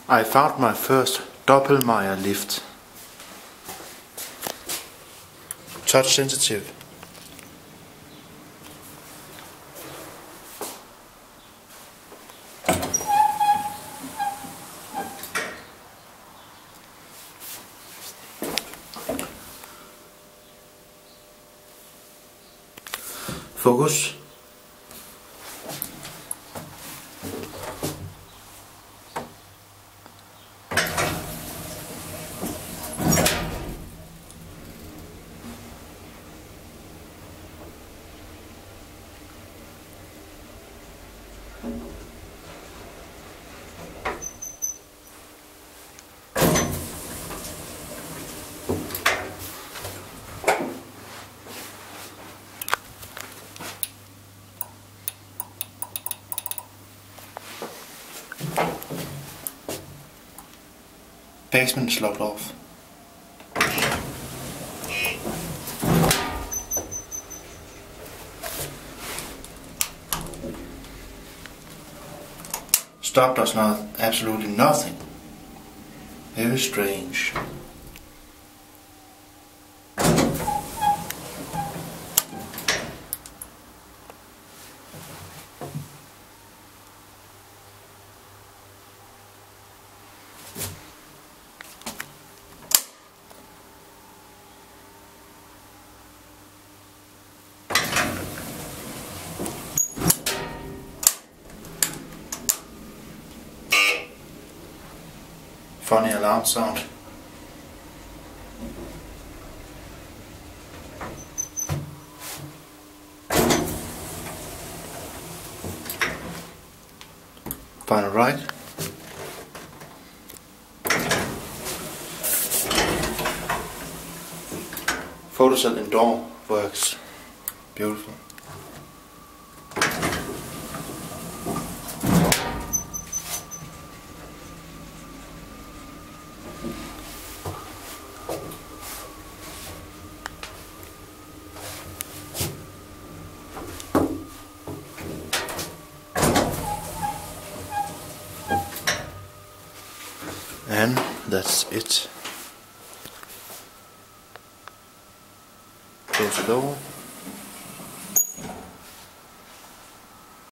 I found my first Doppelmayr lift. Touch sensitive. Focus. Basement is locked off. Stop does not absolutely nothing. Very strange. Funny alarm sound. Final right. Photocell indoor works. Beautiful. And that's it. Close the door.